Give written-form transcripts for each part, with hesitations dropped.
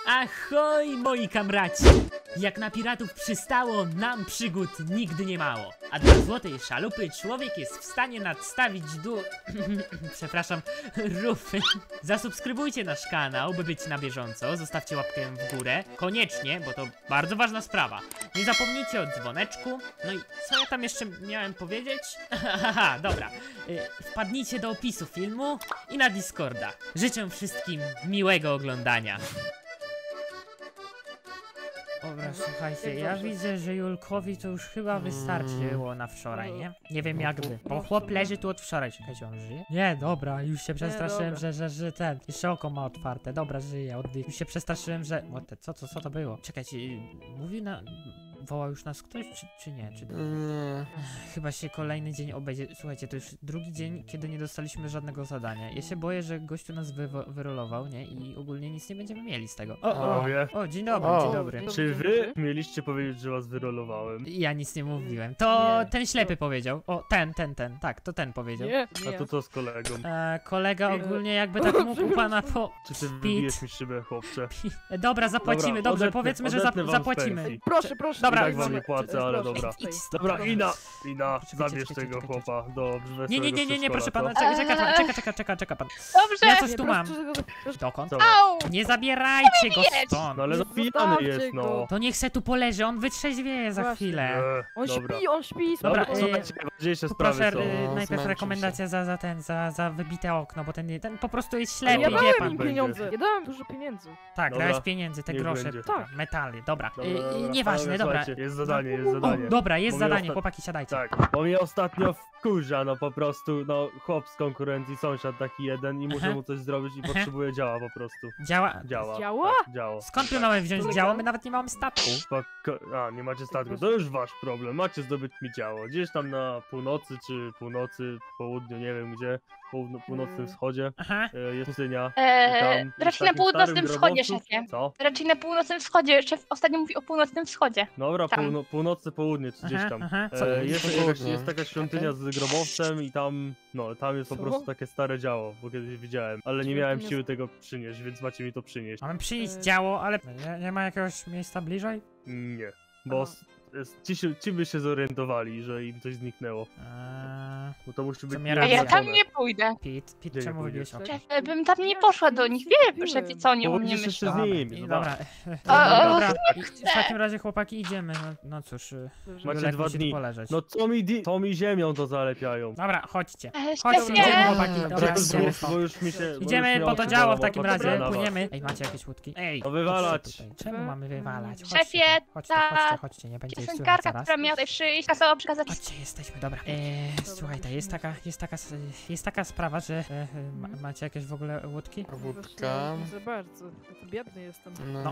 Ahoj, moi kamraci! Jak na piratów przystało, nam przygód nigdy nie mało. A dla złotej szalupy człowiek jest w stanie nadstawić przepraszam, rufy. Zasubskrybujcie nasz kanał, by być na bieżąco. Zostawcie łapkę w górę. Koniecznie, bo to bardzo ważna sprawa. Nie zapomnijcie o dzwoneczku. No i co ja tam jeszcze miałem powiedzieć? Haha, dobra. Wpadnijcie do opisu filmu i na Discorda. Życzę wszystkim miłego oglądania. Dobra, słuchajcie, ja widzę, że Julkowi to już chyba wystarczyło na wczoraj, nie? Nie wiem jak wy, bo chłop leży tu od wczoraj. Czekajcie, on żyje? Nie, dobra, już się przestraszyłem, że ten, jeszcze oko ma otwarte. Dobra, żyje, oddych. Już się przestraszyłem, że... Co to było? Czekajcie, mówi na... Woła już nas ktoś, czy nie? Nie. Chyba się kolejny dzień obejdzie. Słuchajcie, to już drugi dzień, kiedy nie dostaliśmy żadnego zadania. Ja się boję, że gościu nas wyrolował, nie? I ogólnie nic nie będziemy mieli z tego. O, dzień dobry, dzień dobry. Czy wy mieliście powiedzieć, że was wyrolowałem? Ja nic nie mówiłem. To ten ślepy powiedział. O, ten. Tak, to ten powiedział. Nie. A to co z kolegą? Kolega ogólnie jakby tak mógł pana Czy ty wybijesz mi szybę, chłopcze? Dobra, zapłacimy, dobrze, powiedzmy, że zapłacimy. Proszę. Dobra, tak wam nie płacę, ale dobra. Dobra, Ina, zabierz czekaj. tego chłopa do Nie, proszę pana, czeka pan. Dobrze! Ja coś tu mam. Dokąd? Co? Au! Nie zabierajcie go stąd! No ale zapijany jest, no. To niech se tu poleży, on wytrzeźwieje za Właśnie. chwilę. Dobra. On śpi. Dobra, Słuchajcie, ważniejsze Tu sprawy proszę, są. najpierw rekomendacja za wybite okno, bo ten po prostu jest ślepy, Ja wie dałem pan. im pieniądze. Ja dałem dużo pieniędzy. Tak, Dobra, dałeś pieniędzy, te niech grosze, będzie. Tak. metale, dobra. Dobra, Nieważne, panowie, dobra. słuchajcie, jest zadanie. O, dobra, jest Bo mnie zadanie, chłopaki, siadajcie. Tak, bo mnie ostatnio wkurza, no po prostu, no chłop z konkurencji, sąsiad taki jeden i muszę mu coś zrobić i potrzebuję działa po prostu. Działa? Działa? Działa? Tak, działo. Skąd my mamy wziąć działo? My nawet nie mamy statku. A, nie macie statku, to już wasz problem, macie zdobyć mi działo. Gdzieś tam na północy, czy północy, południu, nie wiem gdzie, północnym wschodzie Aha. jest pustynia. Raczej na północnym wschodzie, szefie. Co? Raczej na północnym wschodzie. Szef ostatnio mówi o północnym wschodzie. Dobra, Tam. północne południe, czy gdzieś tam. Aha. Jest taka świątynia z grobowcem i tam, no, tam jest po Co? prostu takie stare działo, bo kiedyś widziałem, ale nie miałem siły tego przynieść, więc macie mi to przynieść. Mamy przynieść działo, ale nie ma jakiegoś miejsca bliżej? Nie, bo ci by się zorientowali, że im coś zniknęło, bo to musi być mnie A racja. ja tam nie pójdę. Pit, Gdzie czemu nie wybiłeś pójdziesz? okno? Szefie, bym tam nie poszła do nich. Wie, szefie, co oni o mnie Pójdziesz jeszcze myślą. z nimi, Dobra, dobra. W takim razie chłopaki idziemy, no cóż, Macie lepiej 2 się tu dni. poleżeć. No co mi ziemią to zalepiają. Dobra, chodźcie. Szefie, Idziemy chłopaki, dobra, Dobra, idziemy. Bo już mi się... Idziemy po to działo w takim razie, płyniemy. Ej, macie jakieś łódki? Ej, No wywalać. chodźcie tutaj. Czemu mamy wywalać? Szefie, Chodźcie, nie będzie ich słychać piosenkarka, zaraz. która miała tutaj przyjść, kazała przekazać. Chodźcie, jesteśmy, dobra. Słuchajcie, jest taka sprawa, że macie jakieś w ogóle łódki? Wódka. Nie za bardzo. Ja biedny jestem. No,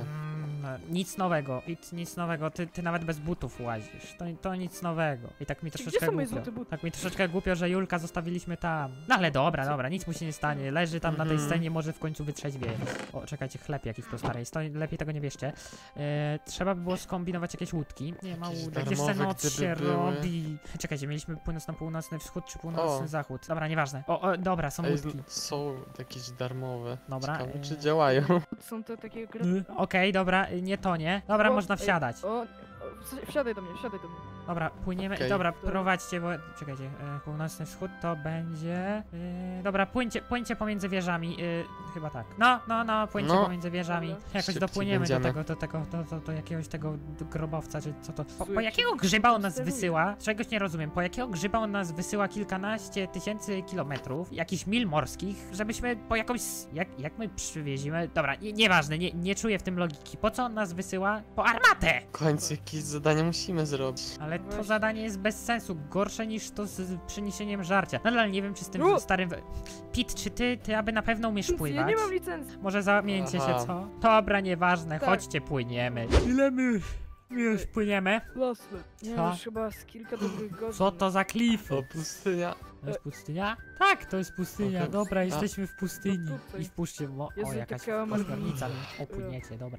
nic nowego, nic nowego, ty nawet bez butów łazisz, to nic nowego. I tak mi Gdzie troszeczkę są moje głupio, złote buty? tak mi troszeczkę głupio, że Julka zostawiliśmy tam. No ale dobra, nic mu się nie stanie, leży tam na tej scenie, może w końcu wytrzeźwieje. O, czekajcie, chleb jakiś po starej, lepiej tego nie bierzcie. Trzeba by było skombinować jakieś łódki. Nie ma Jakieś łódek, gdzieś darmowe, ten noc się gdyby były. robi. Czekajcie, mieliśmy północny wschód czy północny O. zachód. Dobra, nieważne. Dobra, są Ej, łódki. są jakieś darmowe. Dobra, Ciekawe, czy działają. Są te takie... Okej, dobra, nie tonie. Dobra, można wsiadać. Wsiadaj do mnie. Dobra, płyniemy. Okej. Dobra, prowadźcie, bo czekajcie, północny wschód to będzie. Dobra, płyńcie pomiędzy wieżami. Chyba tak. No, płyńcie No. pomiędzy wieżami. Jakoś Szybciej dopłyniemy będziemy. do jakiegoś tego grobowca, czy co to. Po jakiego grzyba on nas wysyła? Czegoś nie rozumiem. Po jakiego grzyba on nas wysyła kilkanaście tysięcy kilometrów, jakichś mil morskich, żebyśmy po jakąś. Jak my przywieziemy? Dobra, nieważne, nie czuję w tym logiki. Po co on nas wysyła? Po armatę! W końcu jakieś zadanie musimy zrobić. Ale to Właśnie. zadanie jest bez sensu, gorsze niż to z przyniesieniem żarcia. Nadal nie wiem, czy z tym starym... Pit, czy ty aby na pewno umiesz pływać? Ja nie mam licencji. Może zamieńcie się, Aha. co? Dobra, nieważne, Tak. chodźcie, płyniemy. Ile my już płyniemy? Jasne. Nie, Co? już chyba z kilka dobrych godzin. Co to za klify? O, pustynia. To jest pustynia? Tak, to jest pustynia, Okej. dobra, jesteśmy w pustyni. No tutaj. I wpuśćcie, o Jezu, jakaś taka ośmiornica, opłyniecie, dobra.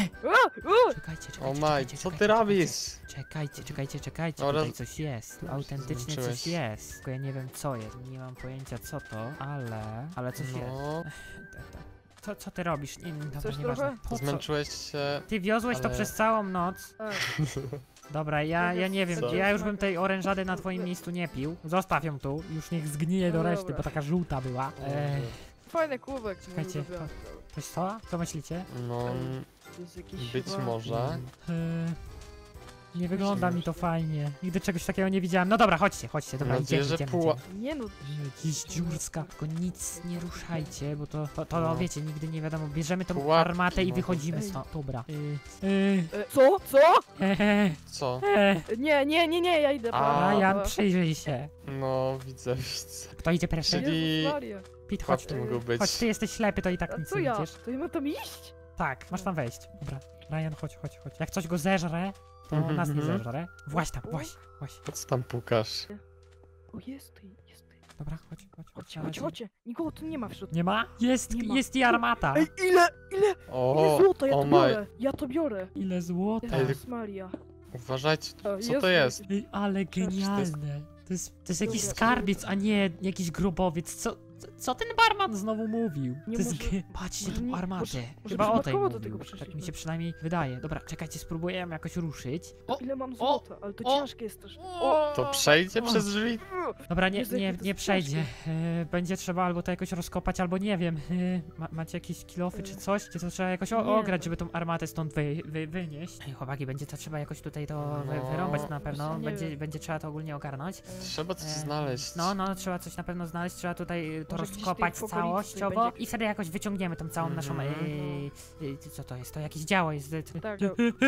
O! Czekajcie, Co ty robisz? Czekajcie, Dobra. tutaj coś jest, tu autentycznie coś Zmęczyłeś. jest. Tylko ja nie wiem co jest, nie mam pojęcia co to, ale coś jest. No, Co ty robisz? Nie, dobra, Chcesz nieważne. trochę? Po co? Zmęczyłeś się. Ty wiozłeś to ale- przez całą noc. Tak. Dobra, ja nie wiem, Co? ja już bym tej orężady na twoim miejscu nie pił. Zostaw ją tu, już niech zgnije do No reszty, dobra. bo taka żółta była. Fajny kubek. Czekajcie, Coś co? Co myślicie? No, To jest jakiś być chyba- może. Nie wygląda mi to fajnie. Nigdy czegoś takiego nie widziałem. No dobra, chodźcie, dobra, Mam nadzieję, idziemy, że idziemy. puła- Nie no, Jakiś dziurska, tylko nic nie ruszajcie, bo to No. wiecie, nigdy nie wiadomo. Bierzemy tą Pułapki armatę i może. wychodzimy Ej. stąd. Dobra. Co? Co? Co? Nie, ja idę. A. Ryan, przyjrzyj się. No, widzę. Kto idzie pierwszy? Czyli- Jezus Maria. Pit, chodź tu. Łatwo mogło być. Chodź, ty jesteś ślepy, to i tak A nic co nie ja? widzisz. To ja mam tam iść? Tak, masz tam wejść. Dobra. Ryan, chodź. Jak coś go zeżre, to nas nie zeżre. Właź tam, właź. Po co tam pukasz? O, jest tu. Dobra, chodź. Chodźcie. Nikogo tu nie ma w środku. Nie ma? Jest, Nie ma. jest i armata. Ej, ile O, złota, ja o to my. biorę. Ja to biorę. Ile złota. Jezus Maria. Uważajcie, O, co to jest? Ej, ale genialne. To jest jakiś skarbiec, a nie jakiś grobowiec. Co ten barman znowu mówił? Nie To jest może- patrzcie może tą nie- armatę. może Chyba o tej przypadkowo do mówił. tego Tak mi przeszliśmy. się przynajmniej wydaje. Dobra, czekajcie, spróbujemy jakoś ruszyć. Ile mam złota, ale to ciężkie jest też. To przejdzie przez drzwi? Dobra, Jezu, jakie to nie jest przejdzie. ciężkie. Będzie trzeba albo to jakoś rozkopać, albo nie wiem. Macie jakieś kilofy czy coś? Czy to trzeba jakoś Nie, ograć, to- żeby tą armatę stąd wynieść? Ej, chłopaki, będzie to trzeba jakoś tutaj to No. wyrąbać na pewno. Właśnie nie wiem. Będzie trzeba to ogólnie ogarnąć. Trzeba coś E, znaleźć. No, trzeba coś na pewno znaleźć, trzeba tutaj to Może gdzieś rozkopać tutaj w okolicy całościowo będzie- i wtedy jakoś wyciągniemy tą całą naszą... Mhm. co to jest? To jakieś działo jest... Tak,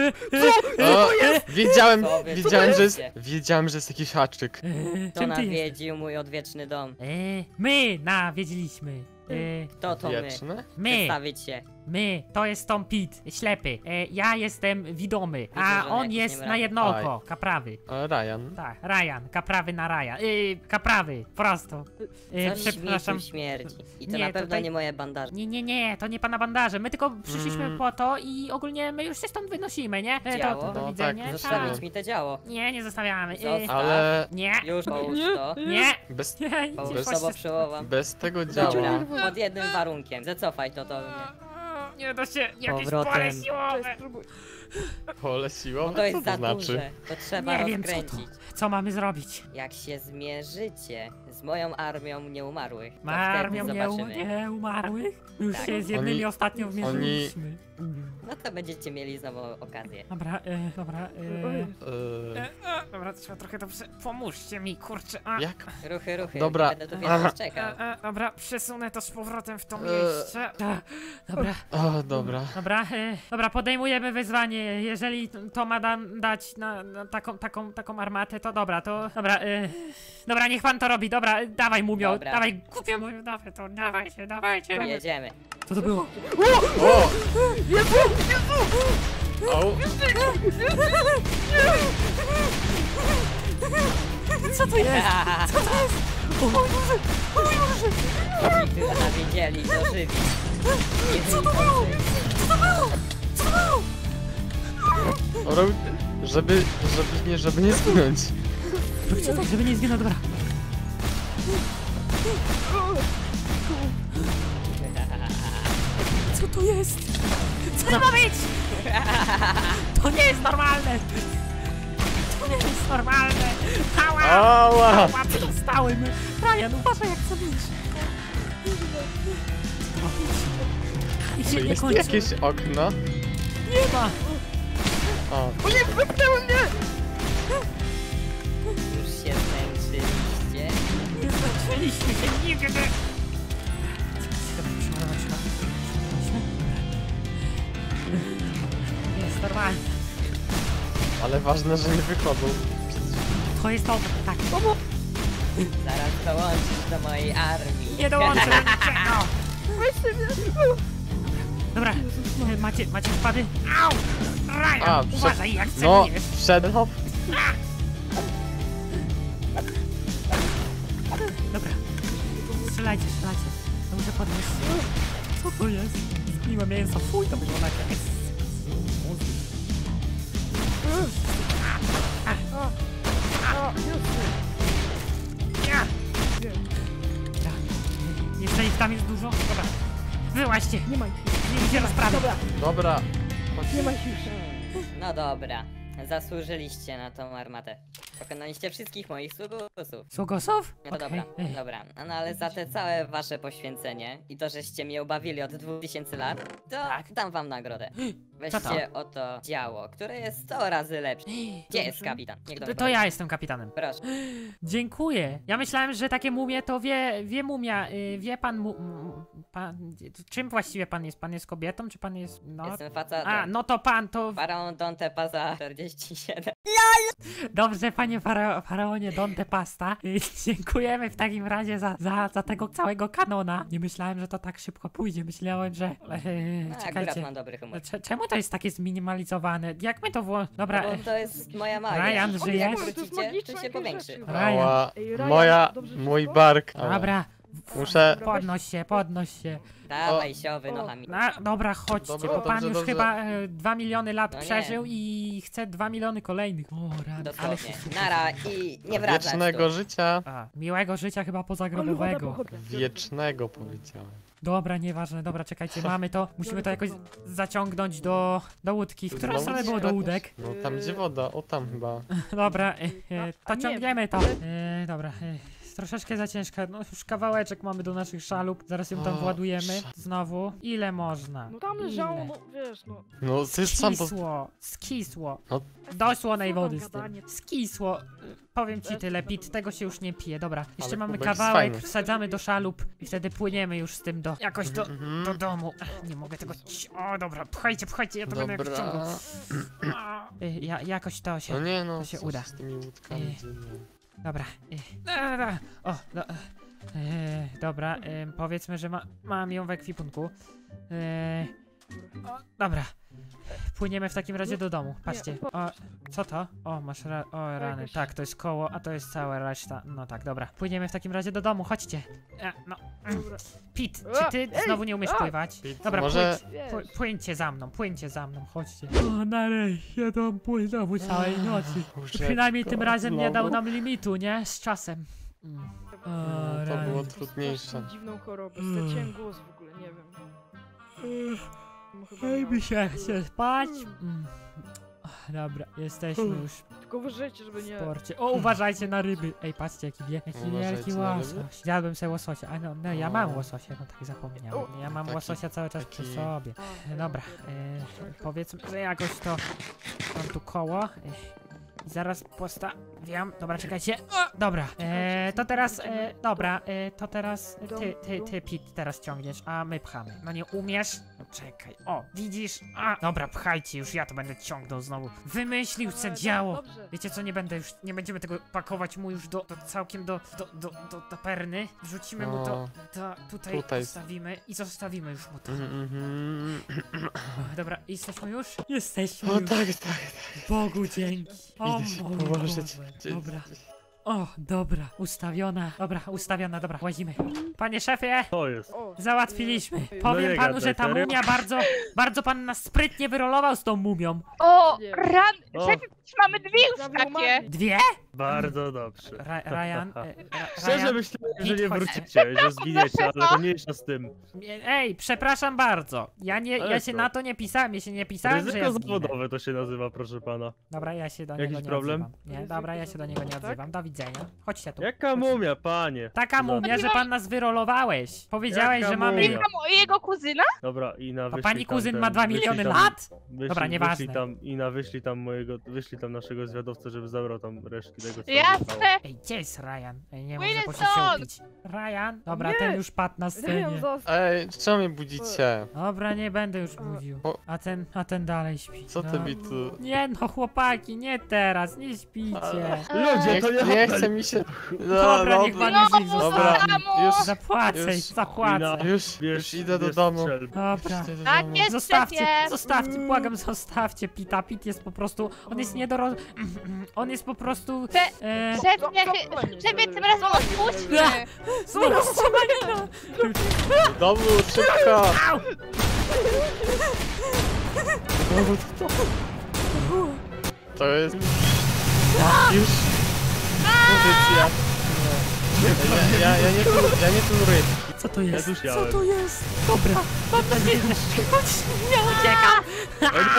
O, wiedziałem, Co wy wiedziałem, że jest jakiś haczyk. To Czym ty jesteś? nawiedził mój odwieczny dom. My nawiedziliśmy. Kto to my? Wieczne? My, Przedstawić się. to jest Tom Pit, ślepy. Ja jestem widomy, Widzę, a że on jakiś jest nie na jedno oko. Kaprawy. Ryan. Tak, Ryan, kaprawy na Ryan. Kaprawy, prosto. Coś Przepraszam. mi tu śmierdzi. I to Nie, na pewno tutaj- nie moje bandaże. Nie, to nie pana bandaże. My tylko przyszliśmy Mm. po to i ogólnie my już się stąd wynosimy, nie? Działo? To do No widzenia. tak, Zostawić mi to działo. Nie zostawiamy. Zostaw. Ale Nie, Już połóż to. nie, bez, nie, Połóż Bez- to, bo przełowam. bez tego Dobra, działa. pod jednym warunkiem. Zacofaj to do mnie. Nie da się, jakieś Powrotem. pole siłowe. spróbuj. Pole siłą? No to jest Co za to znaczy? duże. To trzeba Nie wiem, co to. rozkręcić. Co mamy zrobić? Jak się zmierzycie z moją armią nieumarłych, to Ma wtedy armią zobaczymy. nie umarłych? Już Tak. się z jednymi Oni- ostatnio wmierzyliśmy. No to będziecie mieli znowu okazję. Dobra, dobra, Yy, trzeba trochę dobrze, pomóżcie mi, kurczę. jak? Ruchy. Dobra. Będę tu Aha. wieczór czekał. Dobra, przesunę to z powrotem w to E. miejsce. Dobra, O, dobra. dobra, podejmujemy wyzwanie. Jeżeli to ma dać na taką armatę, to dobra, dobra, niech pan to robi, dobra, dawaj mumio, Dobra. dawaj, kupię mumio, dawaj to, dawajcie. Jedziemy. Co to było? O! Au! Co to jest? Ci, którzy nawiedzieli, do żywi. Co to było? Orał, żeby nie zginąć. Róbcie tak, żeby nie zginął, dobra. Co to jest? Co to ma być? To nie jest normalne! To nie jest normalne! Ała! Ała! Ała, przestałem! Ryan, uważaj jak zabijesz! I Czy się nie jest kończy. jakieś okno? Nie ma! O, Już się zmęczyliście. Nie zaczęliśmy się nigdy! Nie jest normalne. ale ważne, że nie wychodzą. To jest dobre, tak. Zaraz dołączysz do mojej armii. Nie dołączę do niczego! Dobra, macie wpady? Au! Ryan, A, uważaj jak No, celujesz! wszedł. Dobra, strzelajcie. To muszę podnieść. Co to jest? Zgniłe mięso, fuj, to wygląda jak jakaś... Jeszcze ich tam jest dużo? Dobra, wyłaź patrzcie, Nie ma ich. idzie rozprawy. Dobra, Dobra. nie ma ich już. No dobra, zasłużyliście na tą armatę. Pokonaliście wszystkich moich sługusów. Sługosów? No to Okej. dobra, dobra. No ale za te całe wasze poświęcenie i to, żeście mnie ubawili od 2000 lat, to Tak. dam wam nagrodę. Co to? Weźcie oto działo, które jest 100 razy lepsze. Gdzie jest kapitan? Niech do mnie To powie. ja jestem kapitanem. Proszę. Dziękuję. Ja myślałem, że takie mumie to wie mumia. Wie pan pan. Czym właściwie pan jest? Pan jest kobietą, czy pan jest. No. Jestem facetem. A, no to pan to. Faraon Dante Paza 47. Dobrze, panie faraonie Donte Pasta. Dziękujemy w takim razie za tego całego kanona. Nie myślałem, że to tak szybko pójdzie. Myślałem, że. Akurat Czekajcie. mam dobry humor. Czemu to jest takie zminimalizowane? Jak my to Dobra. No bo to jest moja magia. Ryan, Jak żyjesz? To jest wrócicie, magiczne to się powiększy. rzeczy. Ryan. Ała. Ej, Ryan, Moja, dobrze mój wszystko? bark. Ała. Dobra. Muszę... Podnoś się. Dawaj, siowy nochami. Dobra, chodźcie, Dobra, bo pan dobrze, już dobrze. chyba 2 miliony lat No nie. przeżył i chce 2 miliony kolejnych. O, rany, ale się Dosłownie. Nara i nie wracać Wiecznego tu. życia. miłego życia chyba Ale woda pozagrobowego. pochodnia. Wiecznego powiedziałem. Dobra, nieważne, dobra, czekajcie, mamy to. Musimy to jakoś zaciągnąć do łódki. W którą Do stronę było łódki? do łódek? No tam gdzie woda, o tam chyba. Dobra, to A nie, ciągniemy to. Dobra, troszeczkę za ciężka, no już kawałeczek mamy do naszych szalup. Zaraz ją tam O, władujemy. Znowu. Ile można? No tam Ile? leżało, no wiesz, no. No ty sam po... Skisło. No. Do słonej Co tam wody z tym. gadanie? Skisło. Powiem ci tyle, Pit, tego się już nie pije. Dobra, jeszcze Ale mamy kubek jest kawałek, fajny. wsadzamy do szalup i wtedy płyniemy już z tym jakoś do Mhm. domu. Nie mogę tego. O, dobra, pchajcie, ja to będę jakoś ciągnął. Dobra. Jakoś to się. No nie no, to się co uda. z tymi łódkami Ej. dzieje? Dobra. O, dobra, powiedzmy, że mam ją w ekwipunku. Dobra. Płyniemy w takim razie do domu. Patrzcie. O, co to? O, masz o, rany. Tak, to jest koło, a to jest cała reszta. No tak, dobra. Płyniemy w takim razie do domu, chodźcie. No. Dobra. Pit, czy ty znowu nie umiesz pływać? Pit, Dobra, może- Wiesz. płyńcie za mną, chodźcie. O, nareszcie to płynął całej nocy. Przynajmniej tym razem nie dał nam limitu, nie? Z czasem. O, No, to rany. było Strasznie trudniejsze. dziwną chorobę, straciłem głos w ogóle, nie wiem. No, chyba Ej, miałem. mi się chce spać. Dobra, jesteśmy już Tylko uważajcie, żeby w nie... sporcie. O, uważajcie na ryby. Ej, patrzcie jaki wielki Uważajcie na ryby? łosoś. Zjadłem sobie łososia. A no, ja O. mam łososia, no tak zapomniałem. Ja mam Taki- łososia cały czas przy taki- sobie. A, Dobra, powiedzmy, że jakoś to mam tu koło. Zaraz postawiam. Dobra, czekajcie. O, dobra, to teraz, dobra, to teraz ty, Pit, teraz ciągniesz, a my pchamy. No nie umiesz? No czekaj. O, widzisz? A, dobra, pchajcie już, ja to będę ciągnął znowu. Wymyślił co działo. Dobrze. Wiecie co, nie będziemy tego pakować mu już całkiem do perny. Wrzucimy mu to, tutaj Tutaj. postawimy i zostawimy już mu to. Mhm. Dobra, jesteśmy już? Jesteśmy O już. tak. Bogu dzięki. O Idę się mój położyć. Boże. Dobra. O, dobra, ustawiona, dobra, łazimy. Panie szefie, To jest. O, załatwiliśmy. No Powiem nie panu, gadaj, że ta serio? mumia bardzo pan nas sprytnie wyrolował z tą mumią. O, Nie. O. szefie, mamy dwie już zabił takie. magię. Dwie? Bardzo dobrze. Ryan, Szczerze Ryan, myślałem, że Pit, nie chodź. wrócicie, że zginiecie, ale to mniejsza z tym. ej, przepraszam bardzo. Ja Ale się co? na to nie pisałem, że ja Ryzyko zginę. zawodowe to się nazywa, proszę pana. Dobra, ja się do Jakiś niego nie problem? odzywam. Nie, dobra, ja się do niego nie Tak? odzywam. Do widzenia. Chodźcie tu. Jaka mumia, panie? Taka mumia, że pan nas wyrolowałeś. Powiedziałeś, Jaka że mamy... mumia? Jego kuzyna? Dobra, i na A wyszli pani tam kuzyn ten- ma 2 wyszli miliony tam- lat? Wyszli, Dobra, nieważne. wyszli tam naszego zwiadowcę, żeby zabrał tam resztki tego, co tam Jasne. zostało. Ej, gdzie jest Ryan? Ej, nie Wyjdę może poszedł się stąd! upić. Ryan? Dobra, Nie! ten już padł na Ryan scenie. został. Ej, czemu mnie budzicie? Dobra, nie będę już budził. O. A ten dalej śpi. Co ty mi tu... Nie no, chłopaki, nie teraz, nie śpicie. Ludzie, to nie Nie hotel. chce mi się... Dobra, niech pan już ich Dobra, zostawi. już, Zapłacę, już. zapłacę. już idę do domu. Dobra. Idę do Tak domu. jest, Zostawcie, szefie. zostawcie, błagam, zostawcie Pita. Pit jest po prostu, on jest on jest po prostu... Szefie, tym razem odpuśćmy. Znowu strzelanina! Do domu, szybko! Au! To jest... Już... Pozycja. Ja nie tuluję. Co to jest? Ja tu Co siałem. to jest? Dobra. Ja uciekam. Oni